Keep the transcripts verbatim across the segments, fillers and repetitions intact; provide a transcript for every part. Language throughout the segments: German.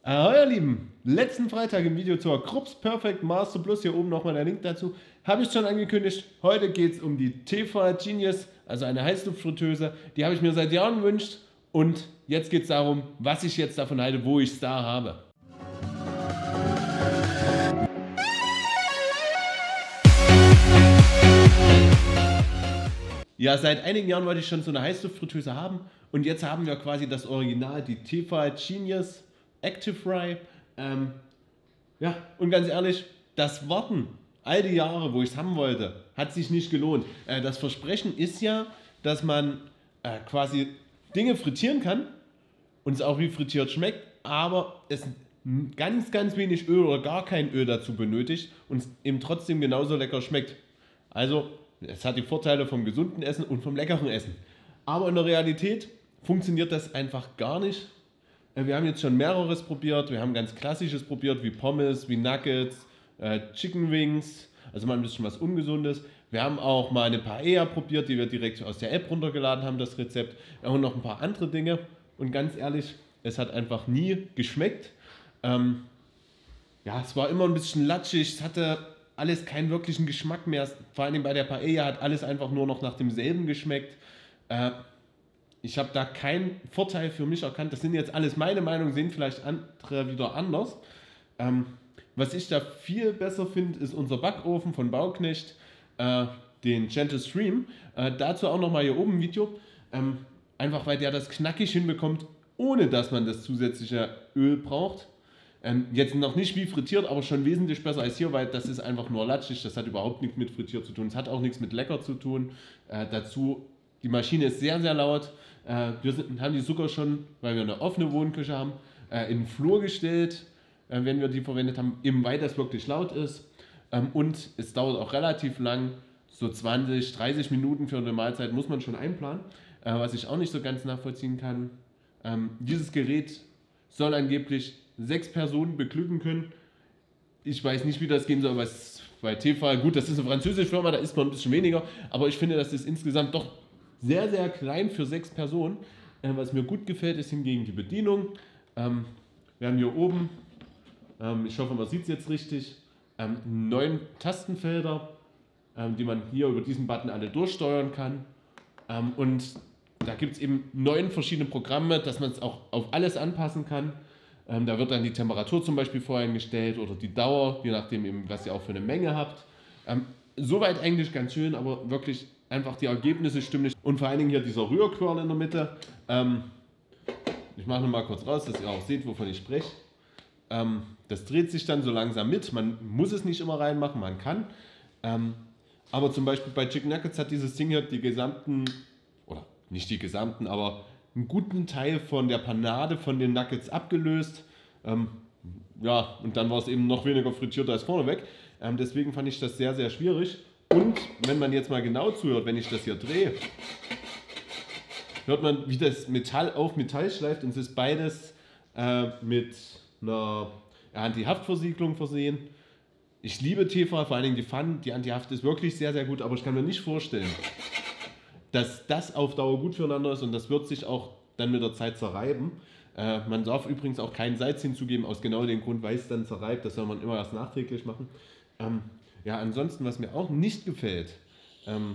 Hallo ihr Lieben, letzten Freitag im Video zur Krups Perfect Master Plus, hier oben nochmal der Link dazu, habe ich schon angekündigt. Heute geht es um die Tefal Genius, also eine Heißluftfritteuse. Die habe ich mir seit Jahren gewünscht und jetzt geht es darum, was ich jetzt davon halte, wo ich es da habe. Ja, seit einigen Jahren wollte ich schon so eine Heißluftfritteuse haben und jetzt haben wir quasi das Original, die Tefal Genius Active Fry. Ähm, ja, und ganz ehrlich, das Warten all die Jahre, wo ich es haben wollte, hat sich nicht gelohnt. Äh, das Versprechen ist ja, dass man äh, quasi Dinge frittieren kann und es auch wie frittiert schmeckt, aber es ganz, ganz wenig Öl oder gar kein Öl dazu benötigt und es eben trotzdem genauso lecker schmeckt. Also, es hat die Vorteile vom gesunden Essen und vom leckeren Essen. Aber in der Realität funktioniert das einfach gar nicht. Wir haben jetzt schon mehreres probiert. Wir haben ganz Klassisches probiert, wie Pommes, wie Nuggets, äh, Chicken Wings, also mal ein bisschen was Ungesundes. Wir haben auch mal eine Paella probiert, die wir direkt aus der App runtergeladen haben, das Rezept. Und noch ein paar andere Dinge. Und ganz ehrlich, es hat einfach nie geschmeckt. Ähm, ja, es war immer ein bisschen latschig, es hatte alles keinen wirklichen Geschmack mehr. Vor allem bei der Paella hat alles einfach nur noch nach demselben geschmeckt. Äh, ich habe da keinen Vorteil für mich erkannt. Das sind jetzt alles meine Meinungen, sehen vielleicht andere wieder anders. Ähm, was ich da viel besser finde, ist unser Backofen von Bauknecht, äh, den Gentle Stream. Äh, dazu auch nochmal hier oben ein Video. Ähm, einfach weil der das knackig hinbekommt, ohne dass man das zusätzliche Öl braucht. Ähm, jetzt noch nicht wie frittiert, aber schon wesentlich besser als hier, weil das ist einfach nur latschig, das hat überhaupt nichts mit frittiert zu tun, es hat auch nichts mit lecker zu tun. Äh, dazu, die Maschine ist sehr, sehr laut. Äh, wir sind, haben die sogar schon, weil wir eine offene Wohnküche haben, äh, in den Flur gestellt, äh, wenn wir die verwendet haben, eben weil das wirklich laut ist. Ähm, und es dauert auch relativ lang, so zwanzig, dreißig Minuten für eine Mahlzeit muss man schon einplanen, äh, was ich auch nicht so ganz nachvollziehen kann. Ähm, dieses Gerät soll angeblich sechs Personen beglücken können. Ich weiß nicht, wie das gehen soll, was bei Tefal, gut, das ist eine französische Firma, da ist man ein bisschen weniger, aber ich finde, das ist insgesamt doch sehr, sehr klein für sechs Personen. Äh, was mir gut gefällt, ist hingegen die Bedienung. Ähm, wir haben hier oben, ähm, ich hoffe, man sieht es jetzt richtig, ähm, neun Tastenfelder, ähm, die man hier über diesen Button alle durchsteuern kann. Ähm, und da gibt es eben neun verschiedene Programme, dass man es auch auf alles anpassen kann. Ähm, da wird dann die Temperatur zum Beispiel voreingestellt oder die Dauer, je nachdem, eben, was ihr auch für eine Menge habt. Ähm, soweit eigentlich ganz schön, aber wirklich einfach die Ergebnisse stimmen nicht. Und vor allen Dingen hier dieser Rührquirl in der Mitte. Ähm, ich mache noch mal kurz raus, dass ihr auch seht, wovon ich spreche. Ähm, das dreht sich dann so langsam mit. Man muss es nicht immer reinmachen, man kann. Ähm, aber zum Beispiel bei Chicken Nuggets hat dieses Ding hier die gesamten, oder nicht die gesamten, aber einen guten Teil von der Panade von den Nuggets abgelöst. Ähm, ja, und dann war es eben noch weniger frittiert als vorneweg. Ähm, deswegen fand ich das sehr, sehr schwierig. Und wenn man jetzt mal genau zuhört, wenn ich das hier drehe, hört man, wie das Metall auf Metall schleift. Und es ist beides äh, mit einer Anti-Haft-Versiegelung versehen. Ich liebe Tefal, vor allen Dingen die Pfannen. Die Anti-Haft ist wirklich sehr, sehr gut, aber ich kann mir nicht vorstellen, dass das auf Dauer gut füreinander ist und das wird sich auch dann mit der Zeit zerreiben. Äh, man darf übrigens auch kein Salz hinzugeben, aus genau dem Grund, weil es dann zerreibt. Das soll man immer erst nachträglich machen. Ähm, ja, ansonsten, was mir auch nicht gefällt, ähm,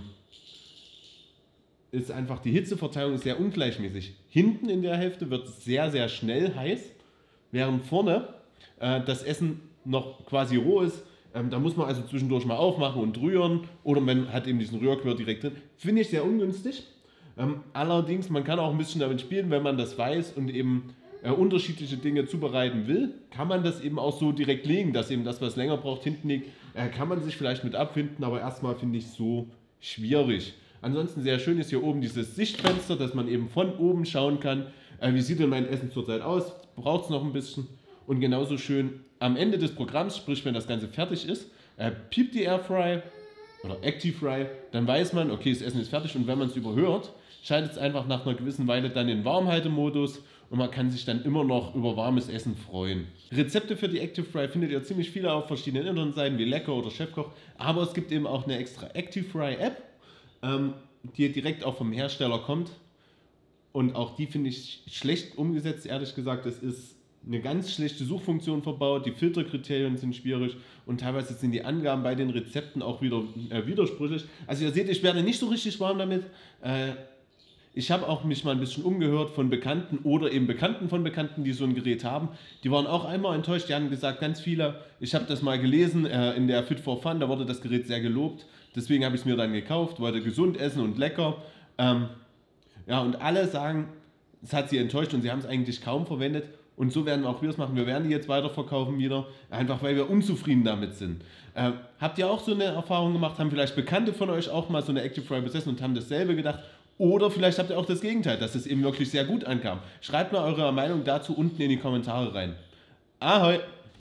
ist einfach, die Hitzeverteilung ist sehr ungleichmäßig. Hinten in der Hälfte wird es sehr, sehr schnell heiß, während vorne äh, das Essen noch quasi roh ist. Ähm, da muss man also zwischendurch mal aufmachen und rühren oder man hat eben diesen Rührquirl direkt drin. Finde ich sehr ungünstig. Ähm, allerdings, man kann auch ein bisschen damit spielen, wenn man das weiß und eben äh, unterschiedliche Dinge zubereiten will, kann man das eben auch so direkt legen, dass eben das, was länger braucht, hinten liegt. Äh, kann man sich vielleicht mit abfinden, aber erstmal finde ich es so schwierig. Ansonsten sehr schön ist hier oben dieses Sichtfenster, dass man eben von oben schauen kann, äh, wie sieht denn mein Essen zurzeit aus, braucht es noch ein bisschen. Und genauso schön am Ende des Programms, sprich wenn das Ganze fertig ist, äh, piept die Airfry oder Active Fry, dann weiß man, okay, das Essen ist fertig und wenn man es überhört, schaltet es einfach nach einer gewissen Weile dann in Warmhaltemodus und man kann sich dann immer noch über warmes Essen freuen. Rezepte für die Active Fry findet ihr ziemlich viele auf verschiedenen Internetseiten wie Lecker oder Chefkoch, aber es gibt eben auch eine extra Active Fry App, ähm, die direkt auch vom Hersteller kommt und auch die finde ich schlecht umgesetzt, ehrlich gesagt. Es ist eine ganz schlechte Suchfunktion verbaut, die Filterkriterien sind schwierig und teilweise sind die Angaben bei den Rezepten auch wieder äh, widersprüchlich. Also ihr seht, ich werde nicht so richtig warm damit. Äh, ich habe auch mich mal ein bisschen umgehört von Bekannten oder eben Bekannten von Bekannten, die so ein Gerät haben. Die waren auch einmal enttäuscht, die haben gesagt, ganz viele, ich habe das mal gelesen äh, in der Fit for Fun, da wurde das Gerät sehr gelobt. Deswegen habe ich es mir dann gekauft, wollte gesund essen und lecker. Ähm, ja, und alle sagen, es hat sie enttäuscht und sie haben es eigentlich kaum verwendet. Und so werden auch wir es machen. Wir werden die jetzt weiterverkaufen wieder, einfach weil wir unzufrieden damit sind. Äh, habt ihr auch so eine Erfahrung gemacht? Haben vielleicht Bekannte von euch auch mal so eine Active Fry besessen und haben dasselbe gedacht? Oder vielleicht habt ihr auch das Gegenteil, dass es eben wirklich sehr gut ankam. Schreibt mal eure Meinung dazu unten in die Kommentare rein. Ahoi!